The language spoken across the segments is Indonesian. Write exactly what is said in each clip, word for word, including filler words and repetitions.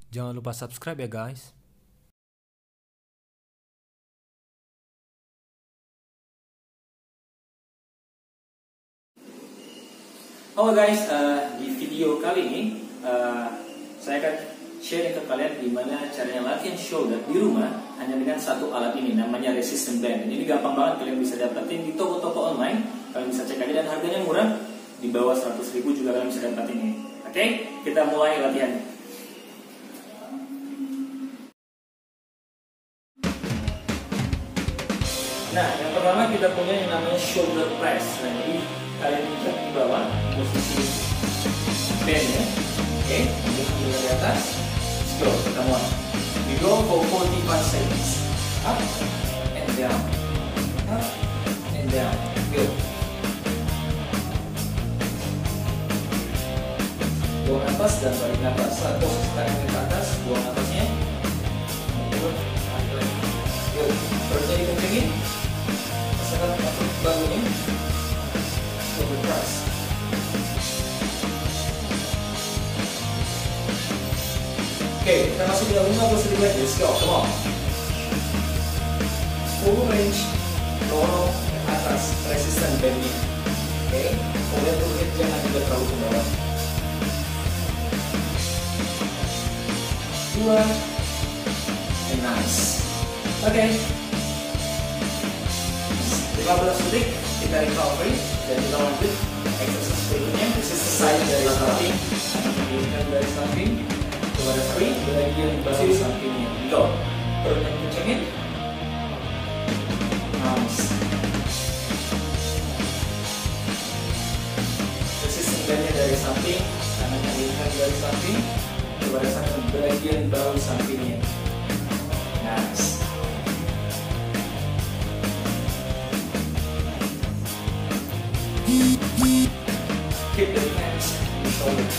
Jangan lupa subscribe ya guys. Halo guys, uh, di video kali ini uh, saya akan share ke kalian gimana caranya latihan shoulder di rumah hanya dengan satu alat ini, namanya resistance band. Ini gampang banget, kalian bisa dapetin di toko-toko online. Kalian bisa cek aja dan harganya murah, di bawah seratus ribu juga kalian bisa dapetin ini. Oke, okay? Kita mulai latihannya. Nah, yang pertama kita punya yang namanya shoulder press. Nah, jadi kalian injak di bawah posisi bandnya, oke, okay. Ambil dari atas. Let's go, kita mulai. We go for forty-five seconds. Up and down, up and down. Good. Buang nafas dan balik nafas. Saat posisi tangan ke atas, buang nafasnya. Good. Good. Perutnya dikencengin. Rasakan perut bangunnya. Shoulder press. Oke, kita masuk ke lima puluh detik lagi. Let's go, come on. Full range, dorong ke atas, resistant bandnya. Oke, kemudian turun jangan juga terlalu ke bawah. Dua, and nice. Oke, okay. lima belas detik kita recovery dan kita lanjut exercise berikutnya. This is the side dari samping, bukan dari samping. Kepada free, bagian bahu sampingnya. Go. Perutnya kencengin. Nice. Resistance bandnya dari samping, tangannya diangkat dari samping. Kepada samping bagian bahu sampingnya. Nice. Keep the hands on the shoulders.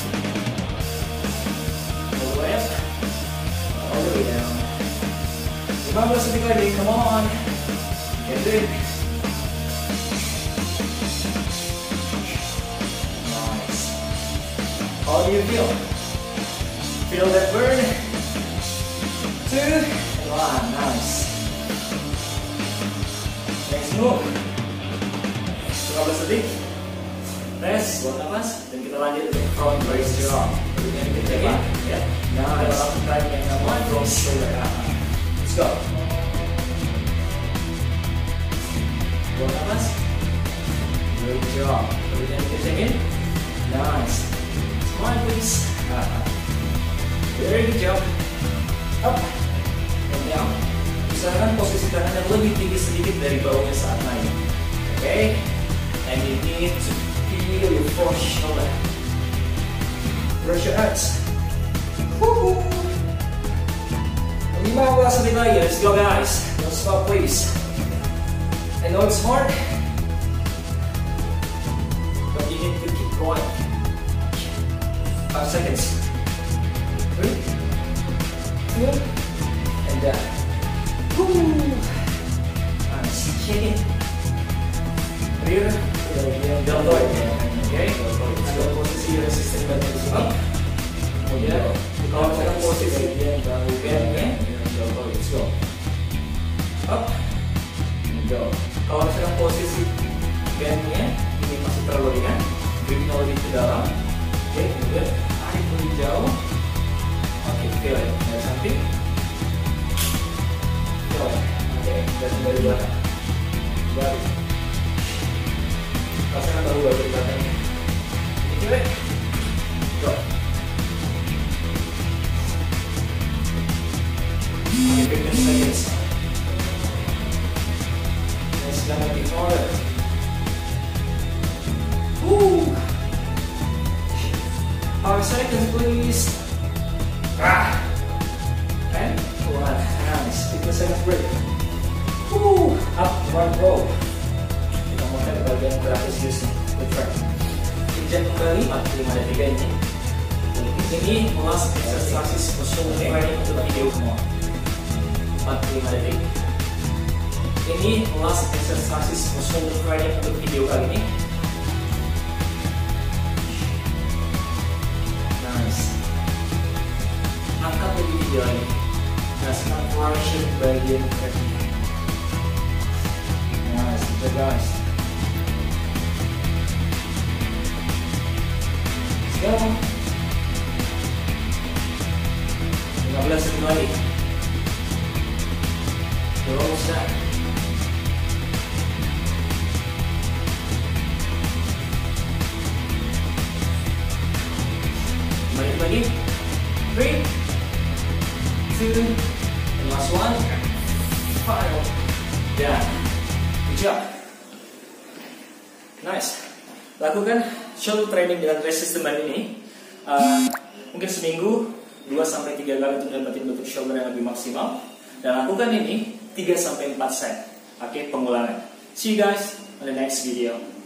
All the way up, all the way down. lima belas detik lagi, come on. Get it. Nice. How do you feel? Feel that burn? Two, and one. Nice. Next move. lima belas detik. Rest, buang nafas, dan kita lanjut dengan front raise your arm. Berikutnya dikencengin, ya. Nah, ada lakukan yang namanya front shoulder up. Let's go. Buang nafas. Raise your arm. Berikutnya dikencengin. Nice. Smile please. Very good job. Up and down. Usahakan posisi tangan yang lebih tinggi sedikit dari bawahnya saat naik. Oke. Okay? And you need to feel your front shoulder. Brush your abs. lima belas detik lagi. Let's go guys. Don't stop please. I know it's hard, but you need to keep going. Five seconds. Three, two, and down. Woo. Nice. Shake it. Rear. Deltoid, oke. Ada posisi resisten band di sini. Kemudian kalau misalkan posisi bandnya, deltoid, let's go. Up, go. Kalau misalkan posisi bandnya ini masih terlalu ringan, gripnya lebih ke dalam. Oke, kemudian tarik lebih jauh. Oke, feel it dari samping. Feel it. Oke, dan dari belakang. Balik. Rasakan bahu baru di belakangnya. Feel it. Go. Okay, fifteen seconds. Let's go lagi forward. Woo. Five seconds, please. Ah. And one. Nice. fifteen seconds break. Woo. Up, one row. Bagian terakhir serius good friend. Injak kembali empat puluh lima detik ini. Ini last exercise for shoulder training untuk video semua. empat puluh lima detik. Ini last exercise for shoulder training untuk video kali ini. Nice. Angkat video ini. Nah, sekarang portion bagian kaki. Nah, sudah guys. Sekarang lima belas detik lagi. You're almost done. Balik lagi. Three, two, and last one. Final. Done. Good job. Nice. Lakukan shoulder training dengan resistance band ini. Uh, mungkin seminggu dua sampai tiga kali untuk dapetin bentuk shoulder yang lebih maksimal. Dan lakukan ini tiga sampai empat set. Oke, okay, pengulangan. See you guys on the next video.